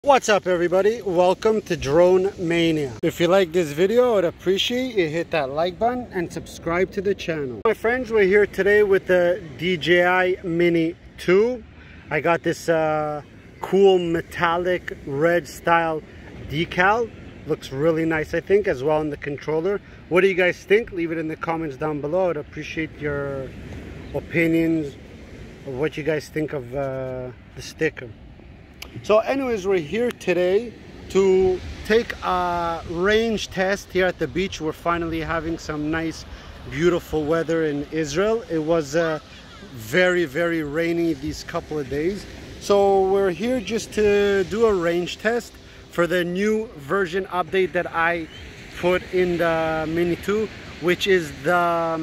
What's up everybody, welcome to Drone Mania. If you like this video, I'd appreciate you hit that like button and subscribe to the channel. My friends, we're here today with the DJI Mini 2. I got this cool metallic red style decal. Looks really nice, I think, as well in the controller. What do you guys think? Leave it in the comments down below. I'd appreciate your opinions of what you guys think of the sticker. So anyways, we're here today to take a range test here at the beach. We're finally having some nice, beautiful weather in Israel. It was very rainy these couple of days. So we're here just to do a range test for the new version update that I put in the Mini 2, which is the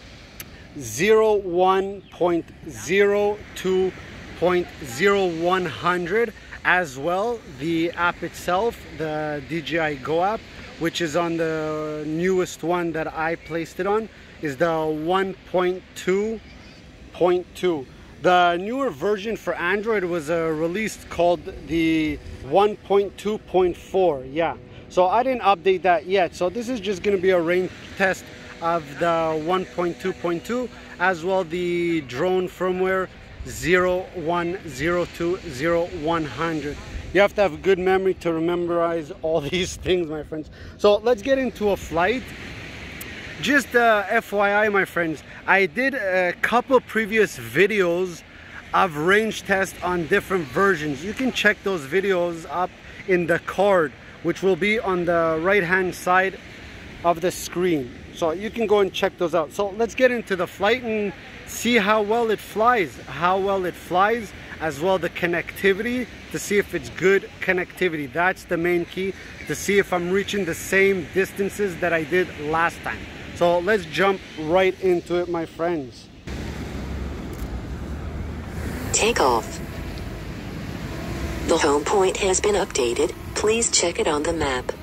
01.02.0100. As well, the app itself, the DJI Go app, which is on the newest one that I placed it on, is the 1.2.2. The newer version for Android was released called the 1.2.4. yeah, so I didn't update that yet. So this is just going to be a range test of the 1.2.2, as well the drone firmware 01.02.0100. You have to have good memory to memorize all these things, my friends. So let's get into a flight. Just FYI, my friends, I did a couple previous videos of range tests on different versions. You can check those videos up in the card, which will be on the right hand side of the screen. So you can go and check those out. So let's get into the flight and see how well it flies, as well the connectivity, to see if it's good connectivity. That's the main key, to see if I'm reaching the same distances that I did last time. So let's jump right into it, my friends. Take off. The home point has been updated. Please check it on the map.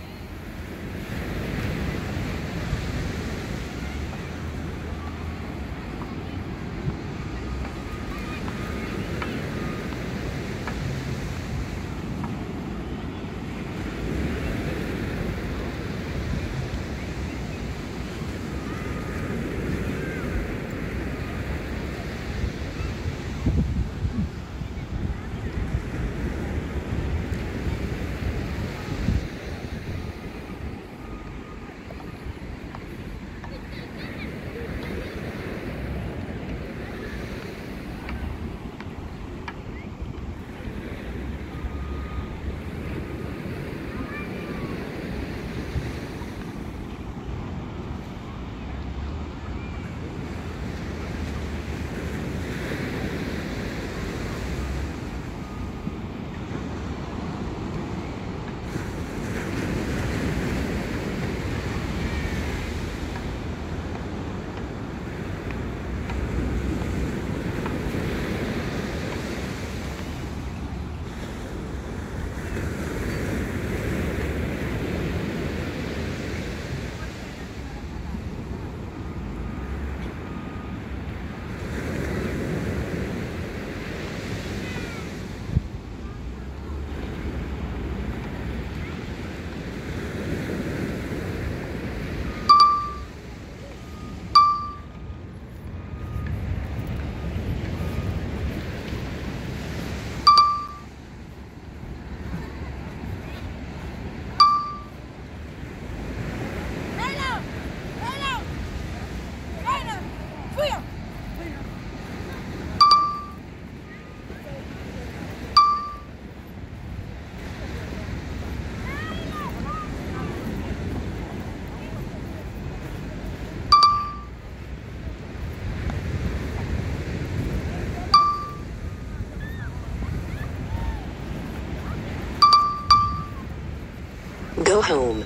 Go home.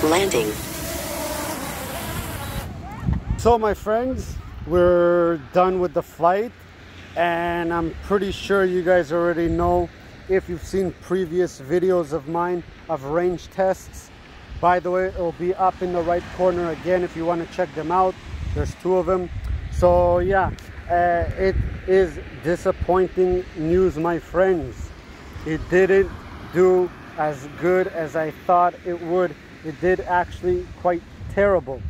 Landing. So my friends, we're done with the flight, and I'm pretty sure you guys already know, if you've seen previous videos of mine of range tests. By the way, it'll be up in the right corner again if you want to check them out. There's 2 of them. So yeah, it is disappointing news, my friends. It didn't do as good as I thought it would. It did actually quite terrible.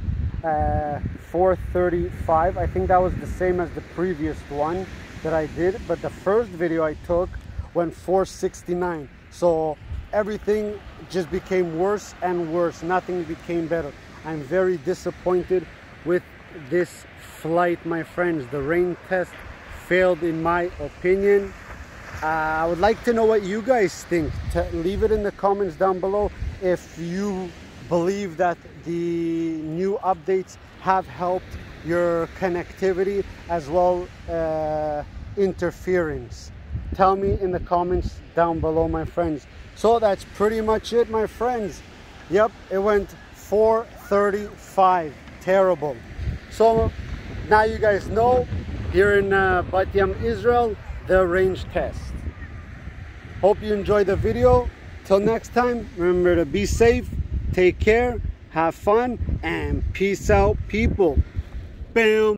435. I think that was the same as the previous one that I did, but the first video I took went 469. So everything just became worse and worse. Nothing became better. I'm very disappointed with this flight, my friends. The rain test failed in my opinion. I would like to know what you guys think. Leave it in the comments down below if you believe that the new updates have helped your connectivity as well interference. Tell me in the comments down below, my friends. So that's pretty much it, my friends. Yep, it went 435. Terrible. So now you guys know, here in Bat Yam, Israel, the range test. Hope you enjoyed the video. Till next time, remember to be safe, take care, have fun, and peace out, people. Bam.